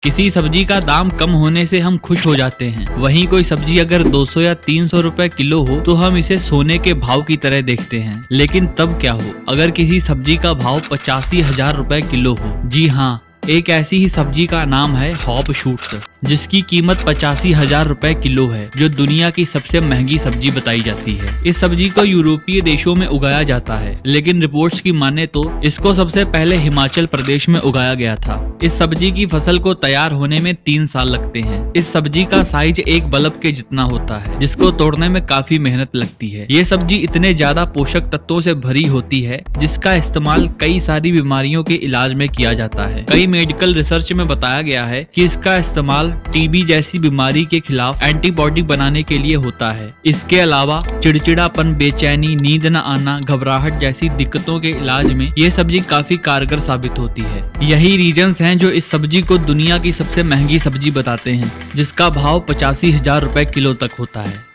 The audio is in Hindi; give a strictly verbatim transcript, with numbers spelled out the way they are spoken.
किसी सब्जी का दाम कम होने से हम खुश हो जाते हैं, वहीं कोई सब्जी अगर दो सौ या तीन सौ रुपए किलो हो तो हम इसे सोने के भाव की तरह देखते हैं। लेकिन तब क्या हो अगर किसी सब्जी का भाव पचासी हजार रुपए किलो हो। जी हाँ, एक ऐसी ही सब्जी का नाम है हॉप शूट्स, जिसकी कीमत पचासी हजार रुपए किलो है, जो दुनिया की सबसे महंगी सब्जी बताई जाती है। इस सब्जी को यूरोपीय देशों में उगाया जाता है, लेकिन रिपोर्ट्स की माने तो इसको सबसे पहले हिमाचल प्रदेश में उगाया गया था। इस सब्जी की फसल को तैयार होने में तीन साल लगते हैं। इस सब्जी का साइज एक बल्ब के जितना होता है, जिसको तोड़ने में काफी मेहनत लगती है। ये सब्जी इतने ज्यादा पोषक तत्वों से भरी होती है, जिसका इस्तेमाल कई सारी बीमारियों के इलाज में किया जाता है। कई मेडिकल रिसर्च में बताया गया है कि इसका इस्तेमाल टीबी जैसी बीमारी के खिलाफ एंटीबॉडी बनाने के लिए होता है। इसके अलावा चिड़चिड़ापन, बेचैनी, नींद न आना, घबराहट जैसी दिक्कतों के इलाज में ये सब्जी काफी कारगर साबित होती है। यही रीजंस हैं जो इस सब्जी को दुनिया की सबसे महंगी सब्जी बताते हैं, जिसका भाव पचासी हजार रुपए किलो तक होता है।